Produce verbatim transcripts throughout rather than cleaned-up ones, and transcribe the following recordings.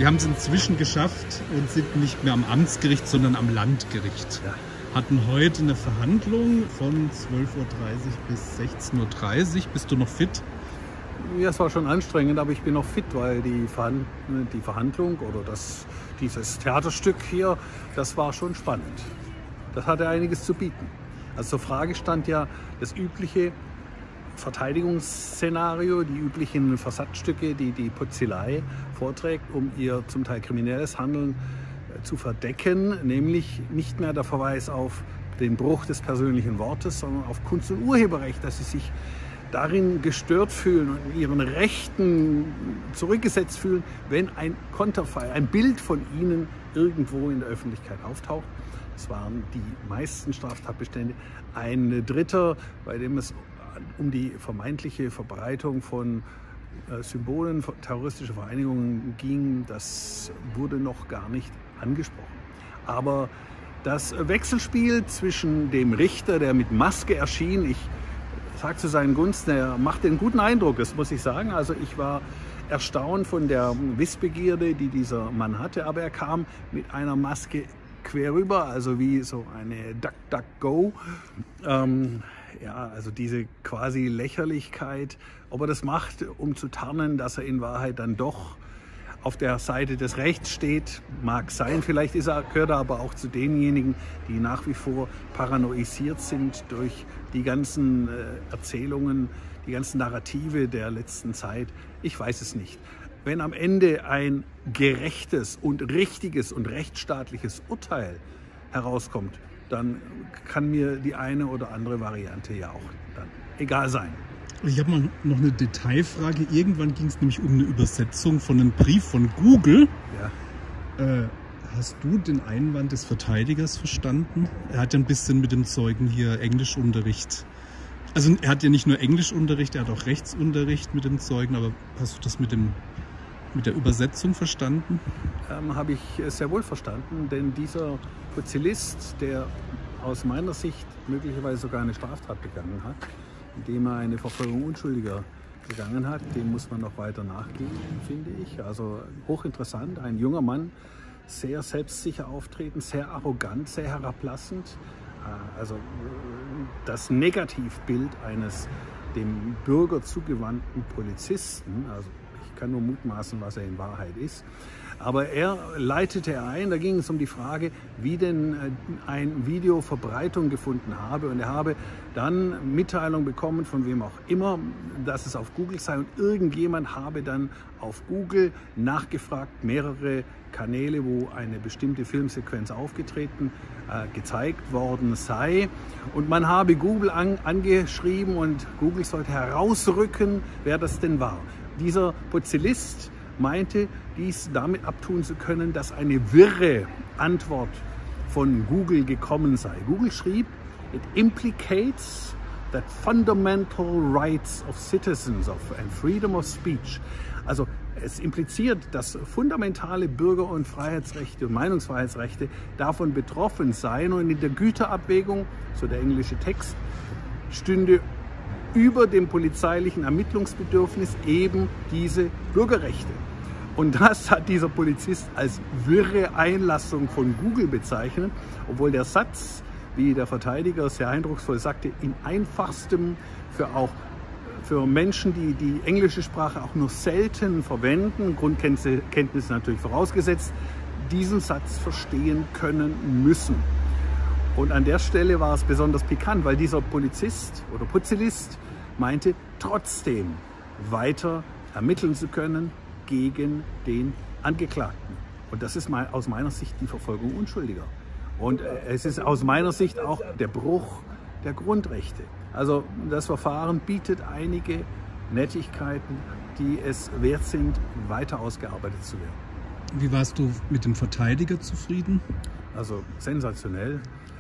Wir haben es inzwischen geschafft und sind nicht mehr am Amtsgericht, sondern am Landgericht. Ja. Hatten heute eine Verhandlung von zwölf Uhr dreißig bis sechzehn Uhr dreißig. Bist du noch fit? Ja, es war schon anstrengend, aber ich bin noch fit, weil die, Verhand die Verhandlung oder das, dieses Theaterstück hier, das war schon spannend. Das hatte einiges zu bieten. Also zur Frage stand ja das übliche Verteidigungsszenario, die üblichen Versatzstücke, die die Pozilei vorträgt, um ihr zum Teil kriminelles Handeln zu verdecken, nämlich nicht mehr der Verweis auf den Bruch des persönlichen Wortes, sondern auf Kunst- und Urheberrecht, dass sie sich darin gestört fühlen und in ihren Rechten zurückgesetzt fühlen, wenn ein Konterfei, ein Bild von ihnen irgendwo in der Öffentlichkeit auftaucht. Das waren die meisten Straftatbestände. Ein dritter, bei dem es um die vermeintliche Verbreitung von Symbolen terroristischer Vereinigungen ging, das wurde noch gar nicht angesprochen. Aber das Wechselspiel zwischen dem Richter, der mit Maske erschien, ich sage zu seinen Gunsten, er machte einen guten Eindruck, das muss ich sagen. Also ich war erstaunt von der Wissbegierde, die dieser Mann hatte, aber er kam mit einer Maske quer rüber, also wie so eine Duck-Duck-Go. Ähm, ja, also diese quasi Lächerlichkeit, ob er das macht, um zu tarnen, dass er in Wahrheit dann doch auf der Seite des Rechts steht, mag sein. Vielleicht ist er, gehört er aber auch zu denjenigen, die nach wie vor paranoisiert sind durch die ganzen äh, Erzählungen, die ganzen Narrative der letzten Zeit. Ich weiß es nicht. Wenn am Ende ein gerechtes und richtiges und rechtsstaatliches Urteil herauskommt, dann kann mir die eine oder andere Variante ja auch dann egal sein. Ich habe mal noch eine Detailfrage. Irgendwann ging es nämlich um eine Übersetzung von einem Brief von Google. Ja. Äh, hast du den Einwand des Verteidigers verstanden? Er hat ja ein bisschen mit dem Zeugen hier Englischunterricht. Also er hat ja nicht nur Englischunterricht, er hat auch Rechtsunterricht mit dem Zeugen. Aber hast du das mit, dem, mit der Übersetzung verstanden? Ähm, habe ich sehr wohl verstanden, denn dieser Pozillist, der aus meiner Sicht möglicherweise sogar eine Straftat begangen hat, indem er eine Verfolgung Unschuldiger begangen hat, dem muss man noch weiter nachgehen, finde ich. Also hochinteressant, ein junger Mann, sehr selbstsicher auftreten, sehr arrogant, sehr herablassend. Also das Negativbild eines dem Bürger zugewandten Polizisten, also ich kann nur mutmaßen, was er in Wahrheit ist. Aber er leitete ein, da ging es um die Frage, wie denn ein Video Verbreitung gefunden habe. Und er habe dann Mitteilung bekommen, von wem auch immer, dass es auf Google sei. Und irgendjemand habe dann auf Google nachgefragt, mehrere Kanäle, wo eine bestimmte Filmsequenz aufgetreten, äh, gezeigt worden sei. Und man habe Google an, angeschrieben und Google sollte herausrücken, wer das denn war. Dieser Pozillist meinte, dies damit abtun zu können, dass eine wirre Antwort von Google gekommen sei. Google schrieb, it implicates that fundamental rights of citizens of and freedom of speech. Also es impliziert, dass fundamentale Bürger- und Freiheitsrechte und Meinungsfreiheitsrechte davon betroffen seien. Und in der Güterabwägung, so der englische Text, stünde über dem polizeilichen Ermittlungsbedürfnis eben diese Bürgerrechte. Und das hat dieser Polizist als wirre Einlassung von Google bezeichnet, obwohl der Satz, wie der Verteidiger sehr eindrucksvoll sagte, in einfachstem, für auch für Menschen, die die englische Sprache auch nur selten verwenden, Grundkenntnisse natürlich vorausgesetzt, diesen Satz verstehen können müssen. Und an der Stelle war es besonders pikant, weil dieser Polizist oder Pozillist meinte, trotzdem weiter ermitteln zu können gegen den Angeklagten. Und das ist mal aus meiner Sicht die Verfolgung Unschuldiger. Und es ist aus meiner Sicht auch der Bruch der Grundrechte. Also das Verfahren bietet einige Nettigkeiten, die es wert sind, weiter ausgearbeitet zu werden. Wie warst du mit dem Verteidiger zufrieden? Also sensationell.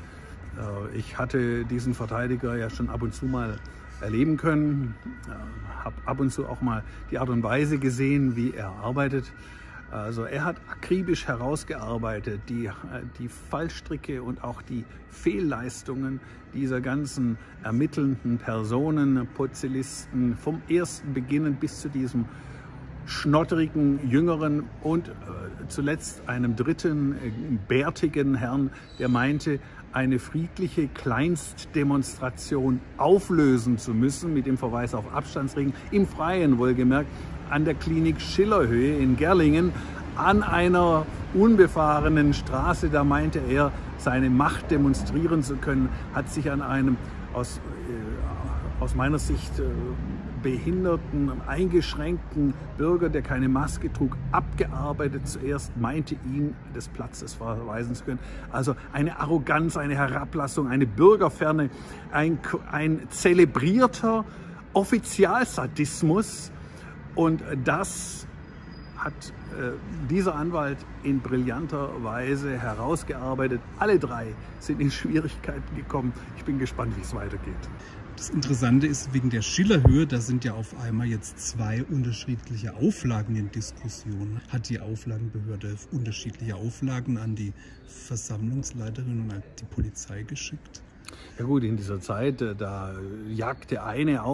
Ich hatte diesen Verteidiger ja schon ab und zu mal erleben können, habe ab und zu auch mal die Art und Weise gesehen, wie er arbeitet. Also er hat akribisch herausgearbeitet, die, die Fallstricke und auch die Fehlleistungen dieser ganzen ermittelnden Personen, Pozillisten, vom ersten Beginn bis zu diesem schnotterigen, jüngeren und äh, zuletzt einem dritten, äh, bärtigen Herrn, der meinte, eine friedliche Kleinstdemonstration auflösen zu müssen, mit dem Verweis auf Abstandsregeln, im Freien wohlgemerkt, an der Klinik Schillerhöhe in Gerlingen, an einer unbefahrenen Straße. Da meinte er, seine Macht demonstrieren zu können, hat sich an einem aus, äh, aus meiner Sicht äh, behinderten, eingeschränkten Bürger, der keine Maske trug, abgearbeitet. Zuerst meinte ihn des Platzes verweisen zu können. Also eine Arroganz, eine Herablassung, eine Bürgerferne, ein, ein zelebrierter Offizialsadismus. Und das hat äh, dieser Anwalt in brillanter Weise herausgearbeitet. Alle drei sind in Schwierigkeiten gekommen. Ich bin gespannt, wie es weitergeht. Das Interessante ist, wegen der Schillerhöhe, da sind ja auf einmal jetzt zwei unterschiedliche Auflagen in Diskussion. Hat die Auflagenbehörde unterschiedliche Auflagen an die Versammlungsleiterin und an die Polizei geschickt? Ja gut, in dieser Zeit, da jagte eine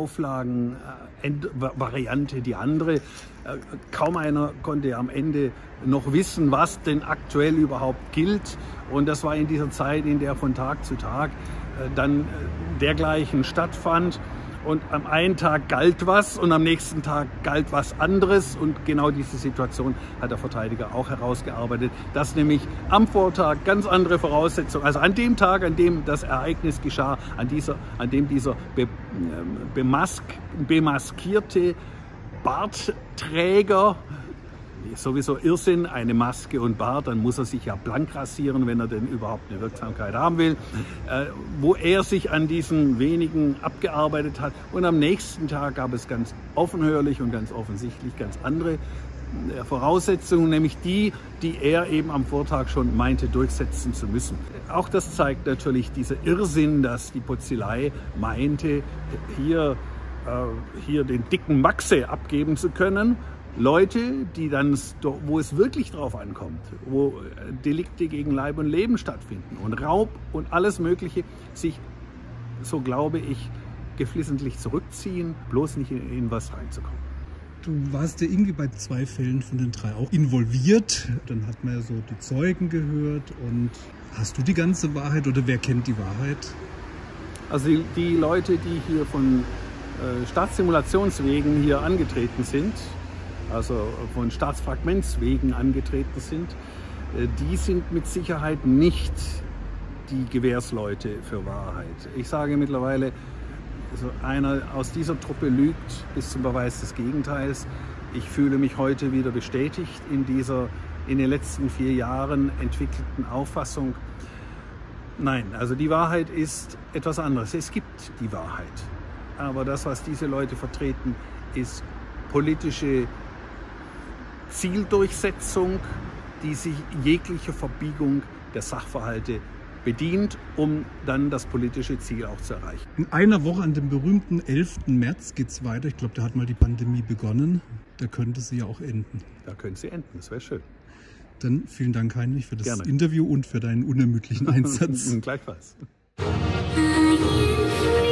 Auflagenvariante die andere. Kaum einer konnte am Ende noch wissen, was denn aktuell überhaupt gilt. Und das war in dieser Zeit, in der von Tag zu Tag dann dergleichen stattfand. Und am einen Tag galt was und am nächsten Tag galt was anderes. Und genau diese Situation hat der Verteidiger auch herausgearbeitet, dass nämlich am Vortag ganz andere Voraussetzungen, also an dem Tag, an dem das Ereignis geschah, an, dieser, an dem dieser be, bemask, bemaskierte Bartträger, sowieso Irrsinn, eine Maske und Bart, dann muss er sich ja blank rasieren, wenn er denn überhaupt eine Wirksamkeit haben will, äh, wo er sich an diesen wenigen abgearbeitet hat. Und am nächsten Tag gab es ganz offenhörlich und ganz offensichtlich ganz andere äh, Voraussetzungen, nämlich die, die er eben am Vortag schon meinte durchsetzen zu müssen. Auch das zeigt natürlich dieser Irrsinn, dass die Polizei meinte, hier, äh, hier den dicken Maxe abgeben zu können. Leute, die dann, wo es wirklich drauf ankommt, wo Delikte gegen Leib und Leben stattfinden und Raub und alles Mögliche, sich, so glaube ich, geflissentlich zurückziehen, bloß nicht in, in was reinzukommen. Du warst ja irgendwie bei zwei Fällen von den drei auch involviert. Dann hat man ja so die Zeugen gehört. Und hast du die ganze Wahrheit oder wer kennt die Wahrheit? Also die, die Leute, die hier von äh, Staatssimulationswegen hier angetreten sind, also von Staatsfragmentswegen angetreten sind, die sind mit Sicherheit nicht die Gewährsleute für Wahrheit. Ich sage mittlerweile, also einer aus dieser Truppe lügt bis zum Beweis des Gegenteils. Ich fühle mich heute wieder bestätigt in dieser in den letzten vier Jahren entwickelten Auffassung. Nein, also die Wahrheit ist etwas anderes. Es gibt die Wahrheit. Aber das, was diese Leute vertreten, ist politische Zieldurchsetzung, die sich jeglicher Verbiegung der Sachverhalte bedient, um dann das politische Ziel auch zu erreichen. In einer Woche, an dem berühmten elften März, geht es weiter. Ich glaube, da hat mal die Pandemie begonnen. Da könnte sie ja auch enden. Da könnte sie enden, das wäre schön. Dann vielen Dank, Heinrich, für das Gerne. Interview und für deinen unermüdlichen Einsatz. Gleichfalls. Are you free?